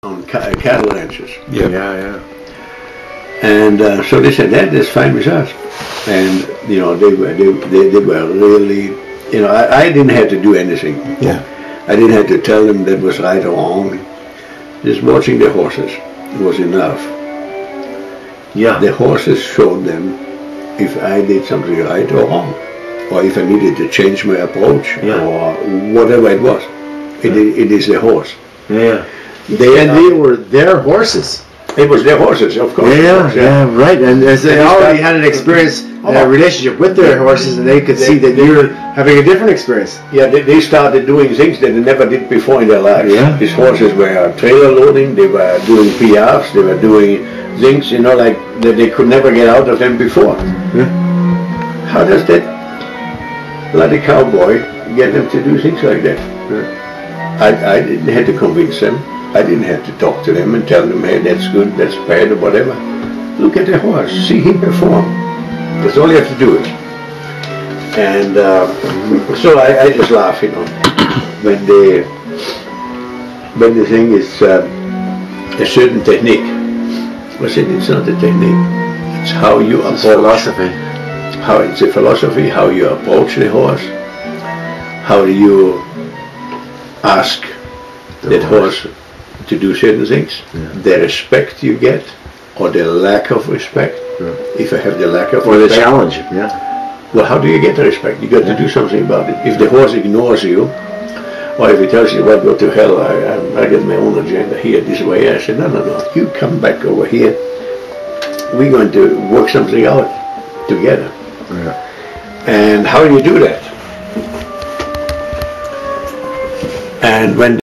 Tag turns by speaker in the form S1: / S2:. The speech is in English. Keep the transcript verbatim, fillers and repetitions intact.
S1: on ca cattle ranches.
S2: Yeah, yeah, yeah.
S1: And uh, so they said, that is fine with us. And, you know, they were, they, they, they were really, you know, I, I didn't have to do anything.
S2: Yeah.
S1: I didn't have to tell them that was right or wrong. Just watching the horses was enough.
S2: Yeah.
S1: The horses showed them if I did something right or wrong, or if I needed to change my approach,
S2: Yeah.
S1: or whatever it was. It,
S2: Yeah.
S1: it is the horse.
S2: Yeah.
S1: They,
S2: And they were their horses.
S1: It was their horses, of course.
S2: Yeah, yeah, right. And as they
S1: And
S2: already
S1: that-
S2: had an experience,
S1: Oh.
S2: a relationship with their horses, and they could
S1: They-
S2: see that
S1: they-
S2: you're having a different experience.
S1: Yeah, they, they started doing things that they never did before in their lives.
S2: Yeah.
S1: These horses were trailer loading, they were doing P Rs, they were doing things, you know, like that they could never get out of them before.
S2: Yeah.
S1: How does that bloody cowboy get them to do things like that? I, I didn't have to convince them. I didn't have to talk to them and tell them, hey, that's good, that's bad, or whatever. Look at the horse, see him perform. That's all you have to do. And uh, so I, I just laugh, you know, when the when the thing is uh, a certain technique. I said it's not a technique. It's how you
S2: It's
S1: approach.
S2: philosophy.
S1: How it's a philosophy. How you approach the horse. How you ask
S2: The
S1: that
S2: horse.
S1: horse to do certain things.
S2: Yeah.
S1: The respect you get, or the lack of respect.
S2: Yeah.
S1: If I have the lack of
S2: Or the
S1: respect,
S2: challenge. Yeah.
S1: well, how do you get the respect? You got to do something about it. If the horse ignores you, or if he tells you, well, go to hell, I, I, I got my own agenda here, this way, I said, no, no, no, you come back over here. We're going to work something out together.
S2: Yeah.
S1: And how do you do that? And when